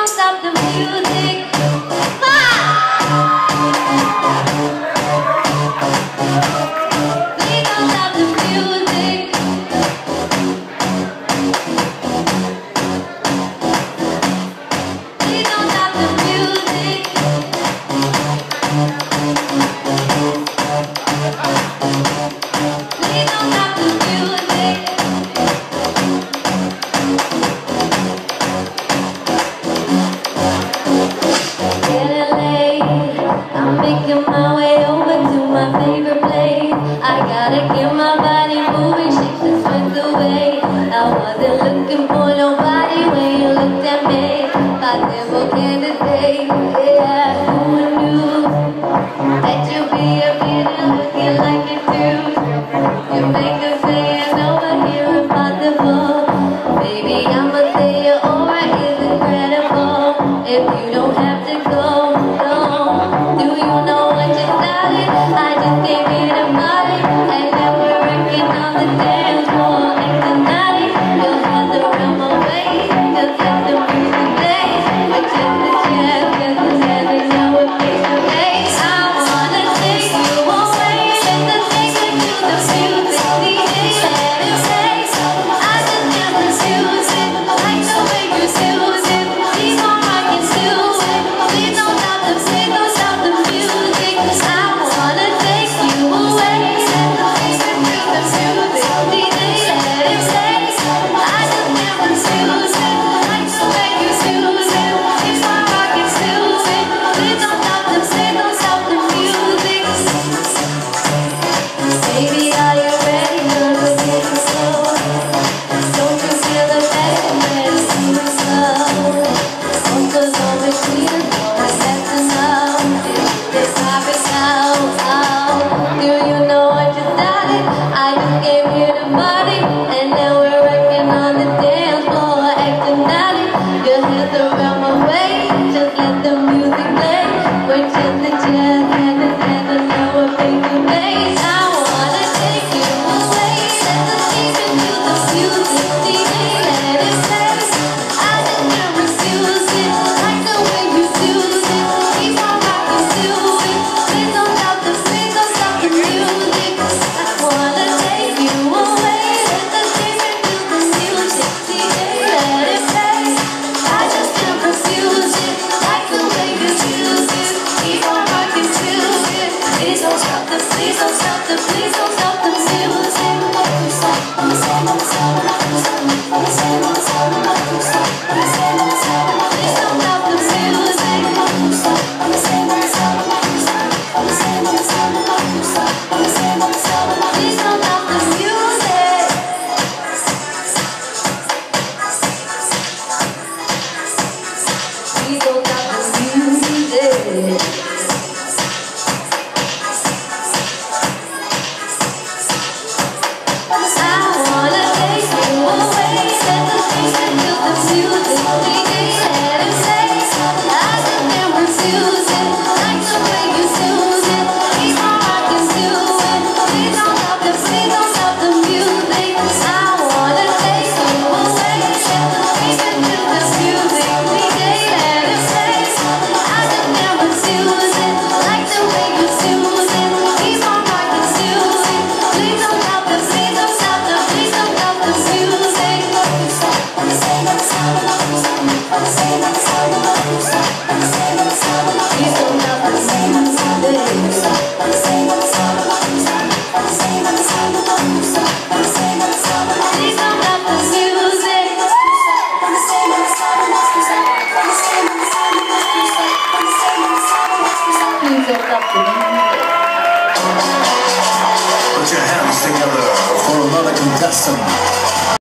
don't stop the music. Please don't stop the music. Please don't stop the music. Please don't stop the music. Getting late, I'm making my way over to my favorite place. I gotta get my body moving, shake the sweat away. I wasn't looking for nobody when you looked at me. I never candidate, yeah, who knew that you'd be a beauty looking like you do? You make us say it's over here impossible. Baby, I'ma say your aura is incredible. If you don't have to go, no. Do you know what you started? I just came here to party, and then we're working on the dance floor. And tonight, you'll have to run my way, just let the music play. But just a chance, just a chance, and now we're face to face. I wanna take you away, let the take you to the music. DJ, let it play. I just can't refuse it, like the way you use it. Keep on rocking to it. Please don't stop the music. I wanna take you away, let the take you to the music. DJ, let it play. I just can't refuse it, like the way you use it. Keep on rocking to it. Please don't stop the music. Baby, are you ready? 'Cause we're getting slow. Don't you feel the passion that is too slow? Don't go so between us, all I have to know is this topic out. Do you know what you started? I just came here to party, and now we're rocking on the dance floor, acting naughty. Your hands around my waist, just let the music play. We're just a chance, and now we're face to face. I wanna take you away, let the deep into the music. DJ, let it play. I just can't refuse it, like the way you use it. Keep on rocking to it. Please don't stop the music. I wanna take you away, let the deep into the music. DJ, let it play. I just can't refuse it, like the way you use it. Keep on rocking to it. Please don't stop the music. Please don't stop the music. Please don't stop the music. Put your hands together for another contestant.